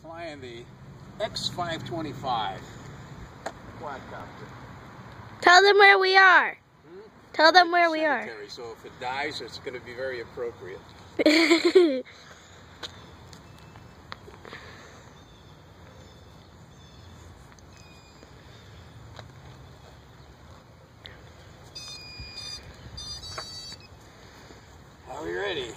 flying the X525 quadcopter. Tell them where we are. Tell them where we are. So if it dies, it's going to be very appropriate. Are we ready?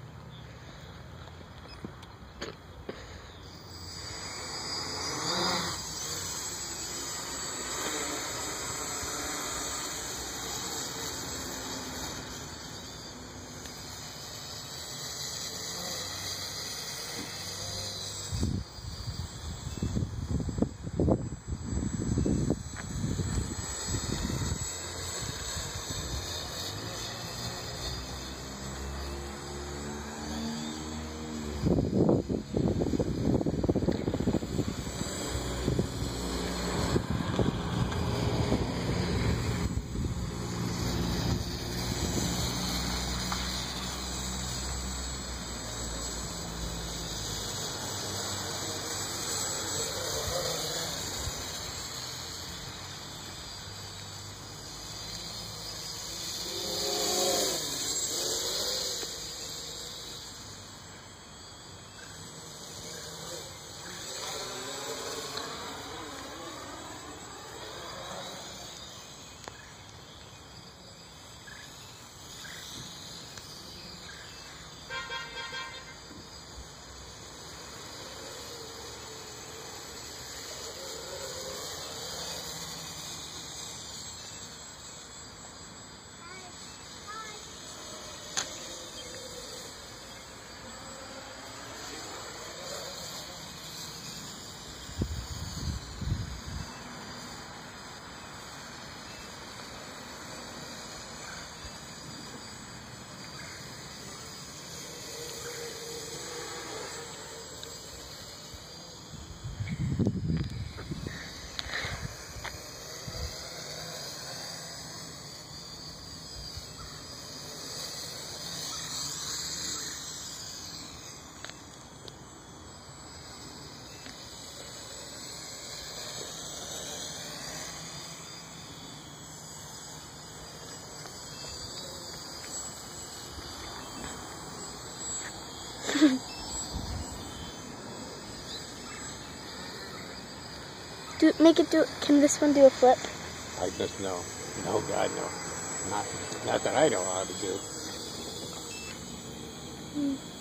Make it do. Can this one do a flip? I just no. No, God, no. Not that I know how to do.